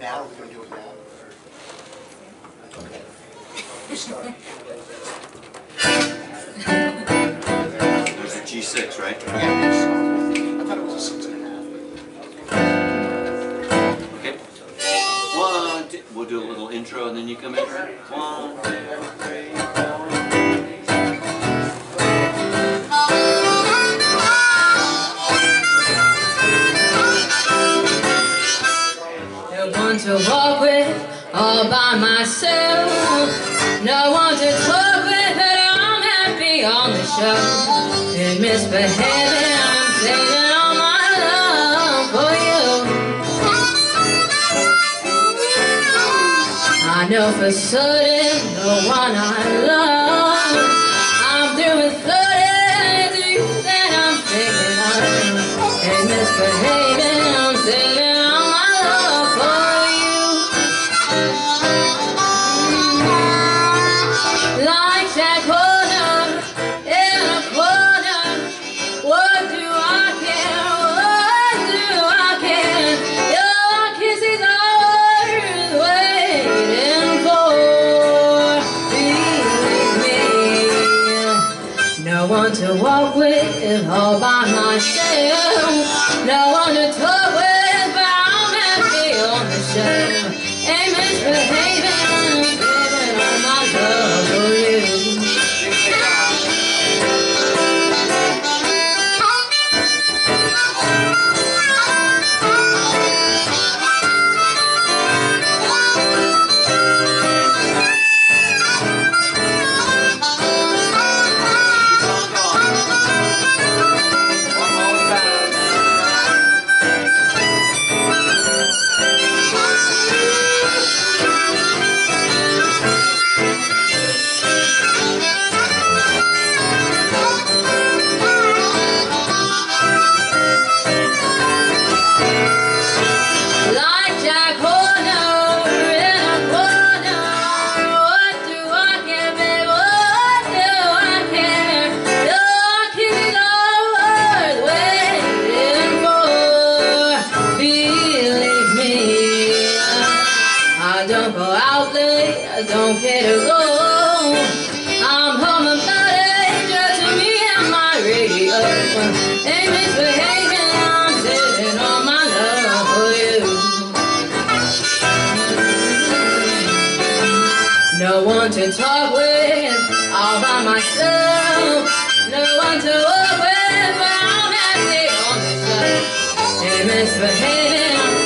Now, are we going to do it now? Okay. You start. There's a G6, right? Yeah, I thought it was a 6.5. Okay. We'll do a little intro and then you come in. 1, 2, 3, 4. To walk with all by myself, no one to talk with, but I'm happy on the show. In misbehaving, I'm saving all my love for you. I know for certain the one I love, I'm through with flirting, it's you that I'm thinking of. In misbehaving, I'm saving all my love for you. Like that corner in a corner, what do I care? What do I care? Your kisses are worth waiting for. Believe me, no one to walk with all by myself, no one to talk with, but I'm happy on the shelf. Ain't misbehaving, I'm saving all my love for you. Don't care to go. I'm home about it, just me and my radio. Ain't misbehaving, I'm saving all my love for you. No one to talk with, all by myself. No one to walk with, but I'm happy on the side. Ain't misbehaving.